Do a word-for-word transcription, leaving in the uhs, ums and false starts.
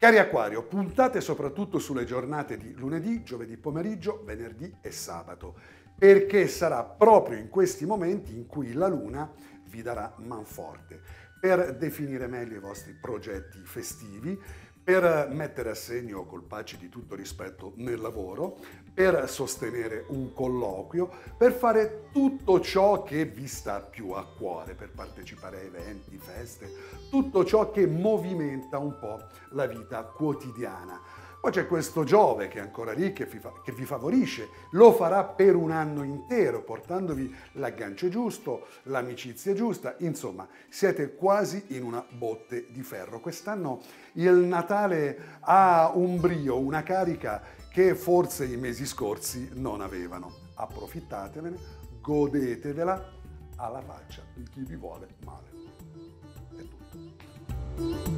Cari Acquario, puntate soprattutto sulle giornate di lunedì, giovedì pomeriggio, venerdì e sabato, perché sarà proprio in questi momenti in cui la Luna vi darà manforte per definire meglio i vostri progetti festivi, per mettere a segno colpacci di tutto rispetto nel lavoro, per sostenere un colloquio, per fare tutto ciò che vi sta più a cuore, per partecipare a eventi, feste, tutto ciò che movimenta un po' la vita quotidiana. Poi c'è questo Giove che è ancora lì, che vi, fa, che vi favorisce, lo farà per un anno intero, portandovi l'aggancio giusto, l'amicizia giusta, insomma, siete quasi in una botte di ferro. Quest'anno il Natale ha un brio, una carica che forse i mesi scorsi non avevano. Approfittatevene, godetevela alla faccia di chi vi vuole male. È tutto.